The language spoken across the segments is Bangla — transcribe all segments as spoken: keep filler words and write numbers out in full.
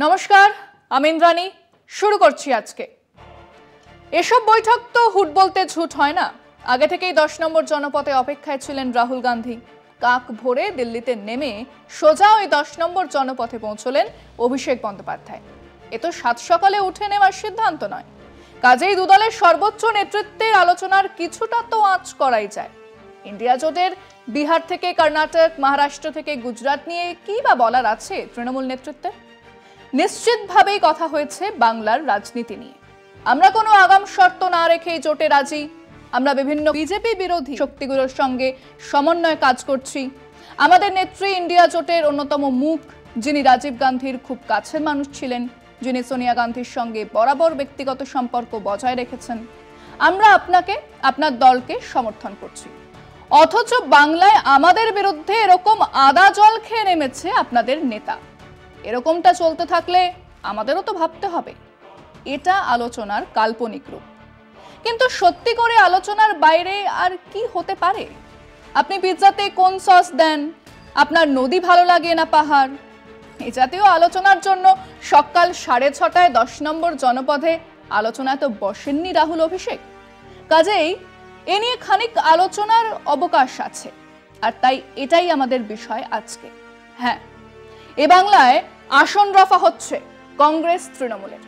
নমস্কার, আমি ইন্দ্রাণী। শুরু করছি আজকে। এসব বৈঠক তো হুট বলতে ঝুট হয় না। আগে থেকেই দশ নম্বর জনপথে অপেক্ষায় ছিলেন রাহুল গান্ধী। কাক ভোরে দিল্লিতে নেমে সোজা ওই দশ নম্বর জনপথে পৌঁছলেন অভিষেক বন্দ্যোপাধ্যায়। এ তো সাত সকালে উঠে নেওয়ার সিদ্ধান্ত নয়, কাজেই দুদলের সর্বোচ্চ নেতৃত্বের আলোচনার কিছুটা তো আঁচ করাই যায়। ইন্ডিয়া জোটের বিহার থেকে কর্ণাটক, মহারাষ্ট্র থেকে গুজরাট নিয়ে কি বা বলার আছে তৃণমূল নেতৃত্বের? নিশ্চিতভাবেই কথা হয়েছে বাংলার রাজনীতি নিয়ে। আমরা কোনো আগাম শর্ত না রেখেই জোটে রাজি। আমরা বিভিন্ন বিজেপি বিরোধী শক্তিগুলোর সঙ্গে সমন্বয়ে কাজ করছি। আমাদের নেত্রী ইন্ডিয়া জোটের অন্যতম মুখ, যিনি রাজীব গান্ধীর খুব কাছের মানুষ ছিলেন, যিনি সোনিয়া গান্ধীর সঙ্গে বরাবর ব্যক্তিগত সম্পর্ক বজায় রেখেছেন। আমরা আপনাকে, আপনার দলকে সমর্থন করছি। অথচ বাংলায় আমাদের বিরুদ্ধে এরকম আদা জল খেয়ে নেমেছে আপনাদের নেতা। এরকমটা চলতে থাকলে আমাদেরও তো ভাবতে হবে। এটা আলোচনার কাল্পনিক রূপ, কিন্তু সত্যি করে আলোচনার বাইরে আর কি হতে পারে? আপনি পিৎজাতে কোন সস দেন, আপনার নদী ভালো লাগে না পাহাড়? এ জাতীয় আলোচনার জন্য সকাল সাড়ে ছটায় দশ নম্বর জনপদে আলোচনায় তো বসেননি রাহুল অভিষেক। কাজেই এ নিয়ে খানিক আলোচনার অবকাশ আছে, আর তাই এটাই আমাদের বিষয় আজকে। হ্যাঁ, এ বাংলায় আসন রফা হচ্ছে কংগ্রেস তৃণমূলের।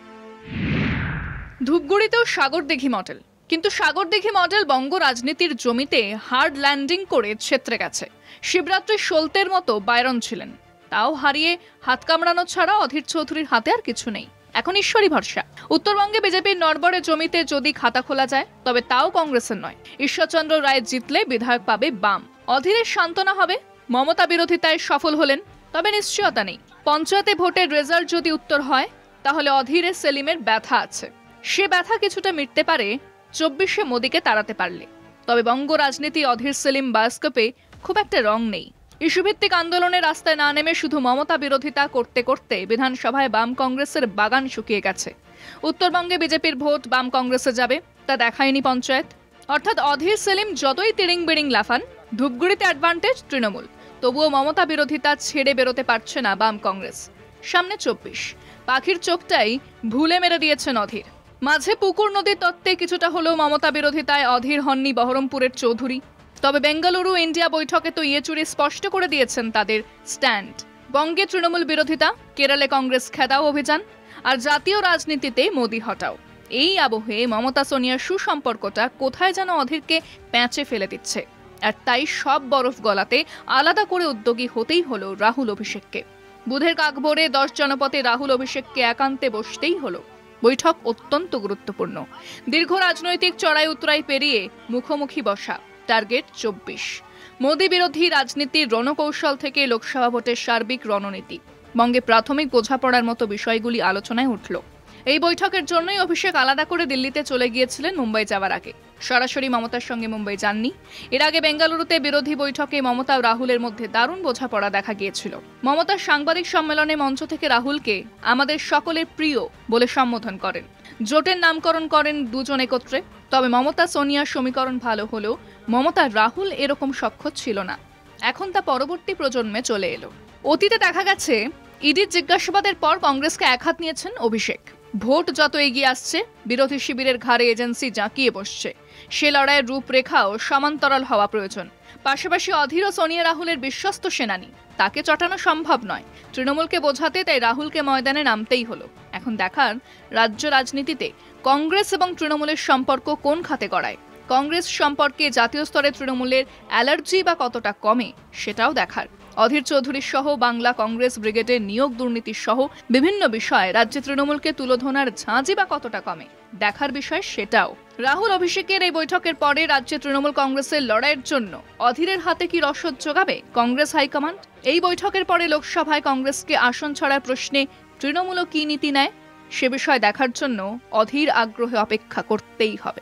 ধূপগুড়িতেও সাগরদিঘি মডেল, কিন্তু সাগরদিঘি মডেল বঙ্গ রাজনীতির জমিতে হার্ড ল্যান্ডিং করে ছেত্রে গেছে। শিবরাত্রি সলতের মতো বাইরন ছিলেন, তাও হারিয়ে হাত কামড়ানো ছাড়া অধীর চৌধুরীর হাতে আর কিছু নেই। এখন ঈশ্বরই ভরসা। উত্তরবঙ্গে বিজেপির নড়বড়ে জমিতে যদি খাতা খোলা যায়, তবে তাও কংগ্রেসের নয়। ঈশ্বরচন্দ্র রায় জিতলে বিধায়ক পাবে বাম। অধীরের সান্ত্বনা হবে। মমতা বিরোধিতায় সফল হলেন, তবে নিশ্চয়তা নেই। পঞ্চায়েতে ভোটের রেজাল্ট যদি উত্তর হয়, তাহলে অধীরে সেলিমের ব্যথা আছে। সে ব্যথা কিছুটা মিটতে পারে চব্বিশে মোদীকে তাড়াতে পারলে। তবে বঙ্গ রাজনীতি অধীর সেলিম বায়োস্কোপে খুব একটা রং নেই। ইস্যুভিত্তিক আন্দোলনের রাস্তায় না নেমে শুধু মমতা বিরোধিতা করতে করতে বিধানসভায় বাম কংগ্রেসের বাগান শুকিয়ে গেছে। উত্তরবঙ্গে বিজেপির ভোট বাম কংগ্রেসে যাবে, তা দেখায়নি পঞ্চায়েত। অর্থাৎ অধীর সেলিম যতই তিরিং বিড়িং লাফান, ধূপগুড়িতে অ্যাডভান্টেজ তৃণমূল। তবুও মমতা বিরোধিতা ছেড়ে বেরোতে পারছে না বাম কংগ্রেস। সামনে চব্বিশ, পাখির চোখটাই ভুলে মেরে দিয়েছেন অধীর। মাঝে পুকুর নদী তত্ত্বে কিছুটা হলেও মমতা বিরোধিতায় অধীর হননি বহরমপুরের চৌধুরী। তবে বেঙ্গালুরু ইন্ডিয়া বৈঠকে তো ইয়েচুরি স্পষ্ট করে দিয়েছেন তাদের স্ট্যান্ড। বঙ্গে তৃণমূল বিরোধিতা, কেরালে কংগ্রেস খেদাও অভিযান, আর জাতীয় রাজনীতিতে মোদি হটাও। এই আবহে মমতা সোনিয়ার সুসম্পর্কটা কোথায় যেন অধীরকে প্যাঁচে ফেলে দিচ্ছে। আর তাই সব বরফ গলাতে আলাদা করে উদ্যোগী হতেই হলো রাহুল অভিষেককে। বুধের কাকভোরে দশ জনপথে রাহুল অভিষেককে একান্তে বসতেই হলো। বৈঠক অত্যন্ত গুরুত্বপূর্ণ। দীর্ঘ রাজনৈতিক চড়াই উতরাই পেরিয়ে মুখোমুখি বসা। টার্গেট চব্বিশ। মোদী বিরোধী রাজনীতির রণকৌশল থেকে লোকসভা ভোটের সার্বিক রণনীতি, বঙ্গে প্রাথমিক বোঝাপড়ার মতো বিষয়গুলি আলোচনায় উঠল। এই বৈঠকের জন্যই অভিষেক আলাদা করে দিল্লিতে চলে গিয়েছিলেন মুম্বাই যাওয়ার আগে। সরাসরি মমতার সঙ্গে মুম্বাই যাননি। এর আগে বেঙ্গালুরুতে বিরোধী বৈঠকে মমতা ও রাহুলের মধ্যে দারুণ বোঝাপড়া দেখা গিয়েছিল। মমতার সাংবাদিক সম্মেলনে মঞ্চ থেকে রাহুলকে আমাদের সকলের প্রিয় বলে সম্বোধন করেন। জোটের নামকরণ করেন দুজন একত্রে। তবে মমতা সোনিয়ার সমীকরণ ভালো হলেও মমতা রাহুল এরকম সখ্য ছিল না। এখন তা পরবর্তী প্রজন্মে চলে এলো। অতীতে দেখা গেছে ইডির জিজ্ঞাসাবাদের পর কংগ্রেসকে একহাত নিয়েছেন অভিষেক। ভোট যত এগিয়ে আসছে, বিরোধী শিবিরের ঘাড়ে এজেন্সি জাঁকিয়ে বসছে। সে লড়াইয়ের রূপরেখাও সমান্তরাল হওয়া প্রয়োজন। পাশাপাশি অধীর ও সোনিয়া রাহুলের বিশ্বস্ত সেনানী, তাকে চটানো সম্ভব নয়। তৃণমূলকে বোঝাতে তাই রাহুলকে ময়দানে নামতেই হলো। এখন দেখার রাজ্য রাজনীতিতে কংগ্রেস এবং তৃণমূলের সম্পর্ক কোন খাতে গড়ায়। কংগ্রেস সম্পর্কে জাতীয় স্তরে তৃণমূলের অ্যালার্জি বা কতটা কমে, সেটাও দেখার। অধীর চৌধুরী সহ বাংলা কংগ্রেস ব্রিগেডের নিয়োগ দুর্নীতি সহ বিভিন্ন বিষয়ে রাজ্যে তৃণমূলকে তুলোধনার ঝাঁঝি বা কতটা কমে, দেখার বিষয় সেটাও। রাহুল অভিষেকের এই বৈঠকের পরে রাজ্যে তৃণমূল কংগ্রেসের লড়াইয়ের জন্য অধীরের হাতে কি রসদ যোগাবে কংগ্রেস হাইকমান্ড? এই বৈঠকের পরে লোকসভায় কংগ্রেসকে আসন ছাড়ার প্রশ্নে তৃণমূলও কি নীতি নেয়, সে বিষয় দেখার জন্য অধীর আগ্রহে অপেক্ষা করতেই হবে।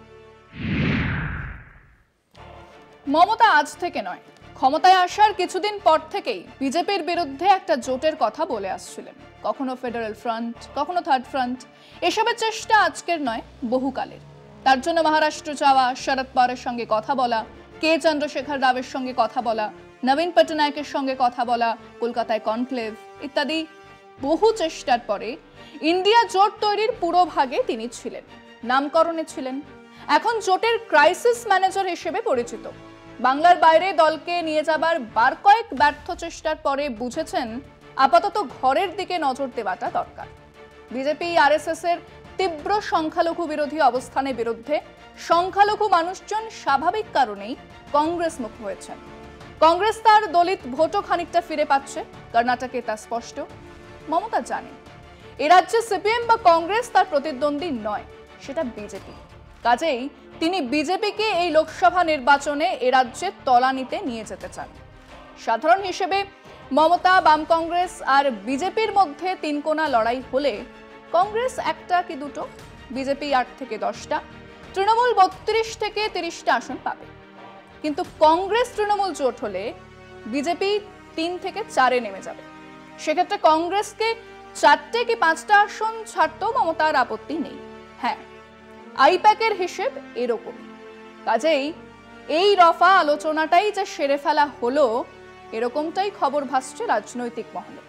মমতা আজ থেকে নয়, ক্ষমতায় আসার কিছুদিন পর থেকেই বিজেপির বিরুদ্ধে একটা জোটের কথা বলে আসছিলেন। কখনো ফেডারেল ফ্রন্ট, কখনো থার্ড ফ্রন্ট। এসবের চেষ্টা আজকের নয়, বহুকালের। তার জন্য মহারাষ্ট্র যাওয়া, শরদ পাওয়ারের সঙ্গে কথা বলা, কে চন্দ্রশেখর রাওয়ের সঙ্গে কথা বলা, নবীন পটনায়কের সঙ্গে কথা বলা, কলকাতায় কনক্লেভ ইত্যাদি বহু চেষ্টার পরে ইন্ডিয়া জোট তৈরির পুরোভাগে তিনি ছিলেন, নামকরণে ছিলেন। এখন জোটের ক্রাইসিস ম্যানেজার হিসেবে পরিচিত। বাংলার বাইরে দলকে নিয়ে যাবার বার কয়েক ব্যর্থ চেষ্টার পরে বুঝেছেন আপাতত ঘরের দিকে নজর দেওয়াটা দরকার। বিজেপি আরএসএস এর তীব্র সংখ্যালঘু বিরোধী অবস্থানের বিরুদ্ধে সংখ্যালঘু মানুষজন স্বাভাবিক কারণেই কংগ্রেস মুখ হয়েছেন। কংগ্রেস তার দলিত ভোটও খানিকটা ফিরে পাচ্ছে, কর্ণাটকে তা স্পষ্ট। মমতা জানেন এ রাজ্যে সিপিএম বা কংগ্রেস তার প্রতিদ্বন্দ্বী নয়, সেটা বিজেপি। কাজেই তিনি বিজেপিকে এই লোকসভা নির্বাচনে এ রাজ্যে তলানিতে নিয়ে যেতে চান। সাধারণ হিসেবে মমতা, বাম কংগ্রেস আর বিজেপির মধ্যে তিনকোনা লড়াই হলে কংগ্রেস একটা কি দুটো, বিজেপি আট থেকে দশটা, তৃণমূল বত্রিশ থেকে তিরিশটা আসন পাবে। কিন্তু কংগ্রেস তৃণমূল জোট হলে বিজেপি তিন থেকে চারে নেমে যাবে। সেক্ষেত্রে কংগ্রেসকে চারটে কি পাঁচটা আসন ছাড়তেও মমতার আপত্তি নেই। হ্যাঁ, আইপ্যাকের হিসেব এরকমই। কাজেই এই রফা আলোচনাটাই যে সেরে ফেলা হলো, এরকমটাই খবর ভাসছে রাজনৈতিক মহলে।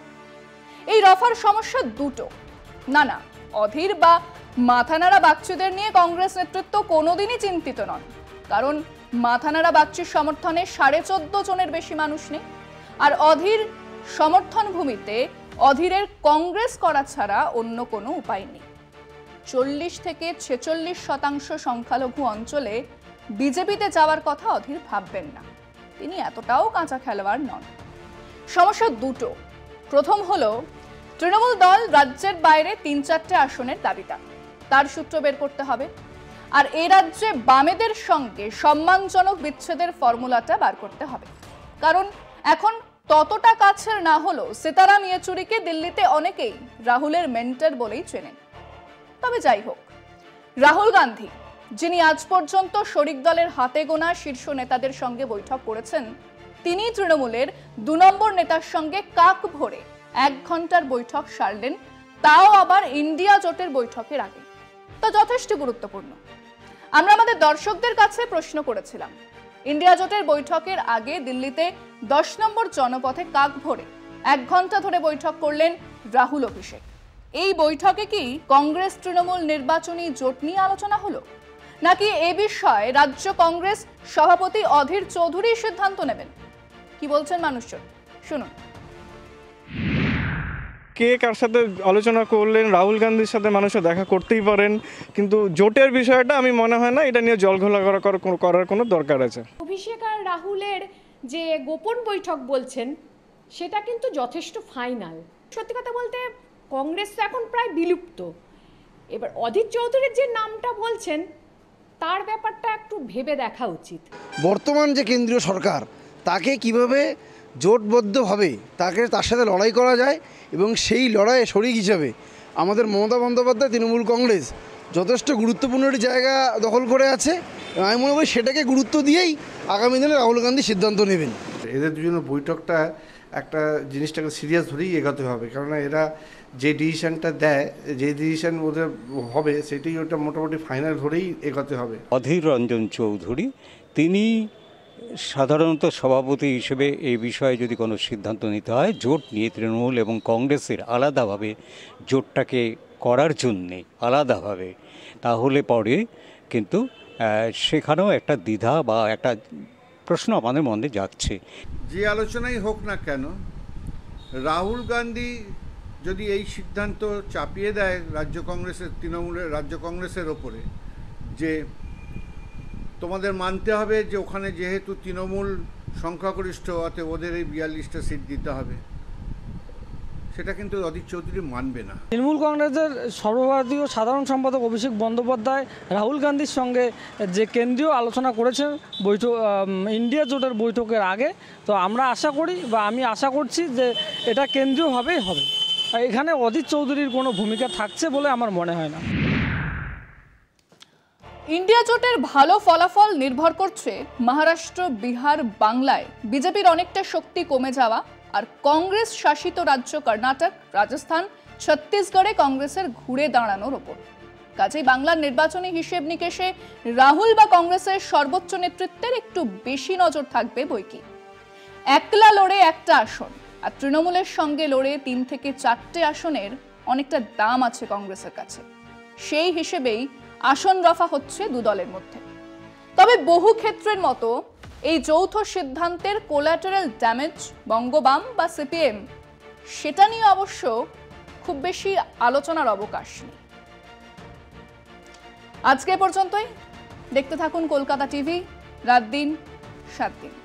এই রফার সমস্যা দুটো। না না, অধীর বা মাথানাড়া বাগচিদের নিয়ে কংগ্রেস নেতৃত্ব কোনোদিনই চিন্তিত নন, কারণ মাথানাড়া বাগচির সমর্থনে সাড়ে চোদ্দ জনের বেশি মানুষ নেই। আর অধীর সমর্থন ভূমিতে অধীরের কংগ্রেস করা ছাড়া অন্য কোনো উপায় নেই। চল্লিশ থেকে ছেচল্লিশ শতাংশ সংখ্যালঘু অঞ্চলে বিজেপিতে যাওয়ার কথা অধীর ভাববেন না, তিনি এতটাও কাঁচা খেলোয়াড় নন। সমস্যা দুটো। প্রথম হলো তৃণমূল দল রাজ্যের বাইরে তিন চারটে আসনের দাবিদার, তার সূত্র বের করতে হবে। আর এই রাজ্যে বামেদের সঙ্গে সম্মানজনক বিচ্ছেদের ফর্মুলাটা বার করতে হবে, কারণ এখন ততটা কাছের না হলো সীতারাম ইয়েচুরিকে দিল্লিতে অনেকেই রাহুলের মেন্টর বলেই চেনেন। তবে যাই হোক, রাহুল গান্ধী, যিনি আজ পর্যন্ত শরিক দলের হাতে গোনা শীর্ষ নেতাদের সঙ্গে বৈঠক করেছেন, তিনি তৃণমূলের দু নম্বর নেতার সঙ্গে কাক ভরে এক ঘন্টার বৈঠক সারলেন, তাও আবার ইন্ডিয়া জোটের বৈঠকের আগে। তা যথেষ্ট গুরুত্বপূর্ণ। আমরা আমাদের দর্শকদের কাছে প্রশ্ন করেছিলাম, ইন্ডিয়া জোটের বৈঠকের আগে দিল্লিতে দশ নম্বর জনপথে কাক ভরে এক ঘন্টা ধরে বৈঠক করলেন রাহুল অভিষেক। এই বৈঠকে কি কংগ্রেস তৃণমূল নির্বাচনী জোট নিয়ে আলোচনা হলো, নাকি এ বিষয়ে রাজ্য কংগ্রেস সভাপতি অধীর চৌধুরী সিদ্ধান্ত নেবেন? কি বলছেন মানুষজন, শুনুন। কে কার সাথে আলোচনা করলেন, রাহুল গান্ধীর সাথে মানুষের দেখা করতেই পারেন, কিন্তু জোটের বিষয়টা আমি মনে হয় না এটা নিয়ে জলঘোলা করার কোনো দরকার আছে। অভিষেক আর রাহুলের যে গোপন বৈঠক বলছেন সেটা কিন্তু যথেষ্ট ফাইনাল। সত্যি কথা বলতে কংগ্রেস তো এখন প্রায় বিলুপ্ত। এবার অধীর চৌধুরীর যে নামটা বলছেন তার ব্যাপারটা একটু ভেবে দেখা উচিত। বর্তমান যে কেন্দ্রীয় সরকার তাকে কিভাবে জোটবদ্ধভাবে তাকে তার সাথে লড়াই করা যায়, এবং সেই লড়াইয়ে শরিক হিসাবে আমাদের মমতা বন্দ্যোপাধ্যায় তৃণমূল কংগ্রেস যথেষ্ট গুরুত্বপূর্ণ একটি জায়গা দখল করে আছে। আমি মনে করি সেটাকে গুরুত্ব দিয়েই আগামী দিনে রাহুল গান্ধী সিদ্ধান্ত নেবেন। এদের দুজনের বৈঠকটা একটা জিনিসটাকে সিরিয়াস ধরেই এগোতে হবে, কেননা এরা যে ডিসিশনটা দেয়, যে ডিসিশন ওদের হবে সেটাই ওটা মোটামুটি ফাইনাল ধরেই এগোতে হবে। অধীর রঞ্জন চৌধুরী তিনি সাধারণত সভাপতি হিসেবে এই বিষয়ে যদি কোনো সিদ্ধান্ত নিতে হয় জোট নিয়ে তৃণমূল এবং কংগ্রেসের আলাদাভাবে জোটটাকে করার জন্যে আলাদাভাবে, তাহলে পরে কিন্তু সেখানেও একটা দ্বিধা বা একটা প্রশ্ন আমাদের মনে যাচ্ছে। যে আলোচনাই হোক না কেন, রাহুল গান্ধী যদি এই সিদ্ধান্ত চাপিয়ে দেয় রাজ্য কংগ্রেসের তৃণমূলের রাজ্য কংগ্রেসের ওপরে যে তোমাদের মানতে হবে যে ওখানে যেহেতু তৃণমূল সংখ্যাগরিষ্ঠ অতএব ওদের এই বিয়াল্লিশটা সিট দিতে হবে, সেটা কিন্তু অধীর চৌধুরী মানবে না। তৃণমূল কংগ্রেসের সর্বভারতীয় সাধারণ সম্পাদক অভিষেক বন্দ্যোপাধ্যায় রাহুল গান্ধীর সঙ্গে যে কেন্দ্রীয় আলোচনা করেছেন বৈঠক ইন্ডিয়া জোটের বৈঠকের আগে, তো আমরা আশা করি বা আমি আশা করছি যে এটা কেন্দ্রীয়ভাবেই হবে। এখানে অধীর চৌধুরীর কোনো ভূমিকা থাকছে বলে আমার মনে হয় না। ইন্ডিয়া জোটের ভালো ফলাফল নির্ভর করছে মহারাষ্ট্র, বিহার, বাংলায় বিজেপির অনেকটা শক্তি কমে যাওয়া, আর কংগ্রেস শাসিত রাজ্য কর্ণাটক, রাজস্থান, ছত্তিশগড়ে কংগ্রেসের ঘুরে দাঁড়ানোর ওপর। কাজেই বাংলার নির্বাচনী হিসেব নিকেশে রাহুল বা কংগ্রেসের সর্বোচ্চ নেতৃত্বের একটু বেশি নজর থাকবে বইকি। একলা লড়ে একটা আসন, আর তৃণমূলের সঙ্গে লড়ে তিন থেকে চারটে আসনের অনেকটা দাম আছে কংগ্রেসের কাছে। সেই হিসেবেই আসন রফা হচ্ছে দু দলের মধ্যে। তবে বহু ক্ষেত্রের মতো এই যৌথ সিদ্ধান্তের কোল্যাটারাল ড্যামেজ বঙ্গবাম বা সিপিএম, সেটা নিয়ে অবশ্য খুব বেশি আলোচনার অবকাশ নেই। আজকে পর্যন্তই। দেখতে থাকুন কলকাতা টিভি, রাত দিন সাত দিন।